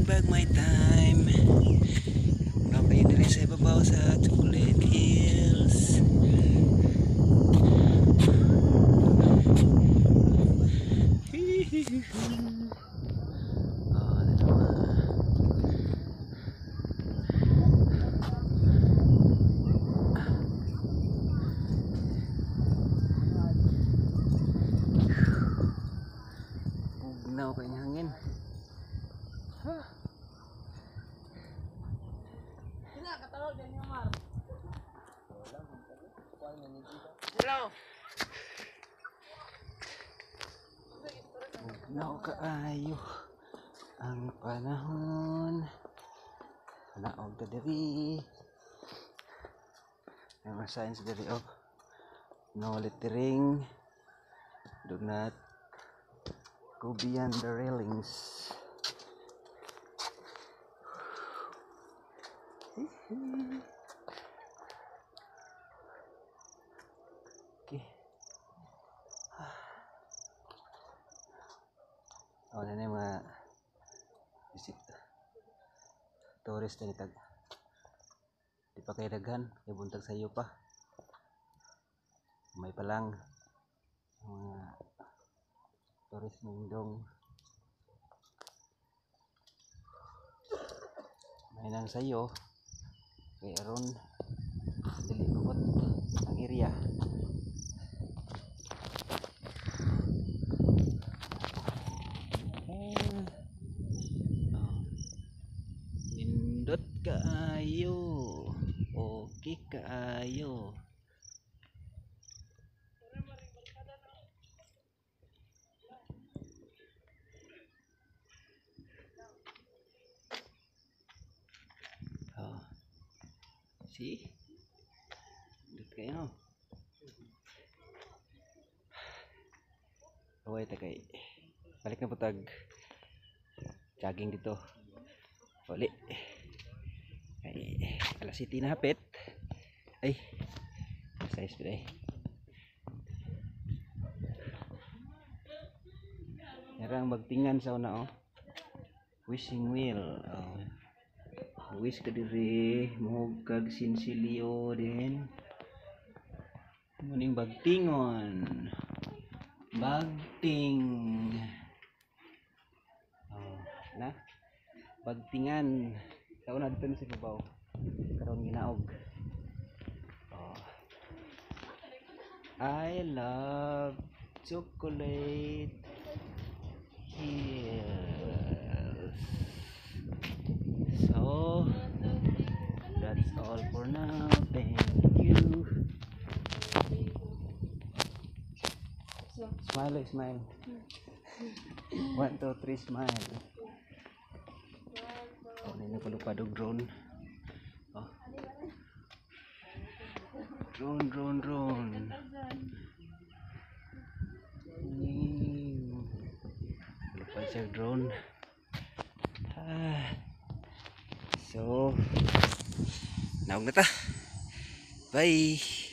back my time. Mula kayo na rin sa ibabaw sa Chocolate Hills. Oh, bugnaw kayong hangin. Hello. Bugnaw kaayo ang panahon. Naog ta diri. May mga signs diri of no littering. Do not go beyond the railings. Okay. Oh, na yung mga visit tourist na nitag. Di pa kayo daghan, kay buntag sa iyo pa. May pa lang mga tourist nindong. May nang sayo kay aron dili kubot ang area. Nindot kaayo, okay kaayo. See? Dito kayo. Away ta kay. Balik na putag. Jogging dito. Uli. Ay, alas 7 na hapit. Ay. Size pa eh. Yarang magtingan sa una oh. Wishing wheel. Oh. Wish ka diri mohog kag sinsilyo din muning bagtingon bagting oh na bagtingan sa una dito sa babaw karon ginaog oh I love Chocolate Hills. So that's all for now. Thank you. Smile, smile. 1, 2, 3, smile. Oh, nino ko lupadog drone. Oh. Drone. Lupad siya drone. So, naog na ta. Bye.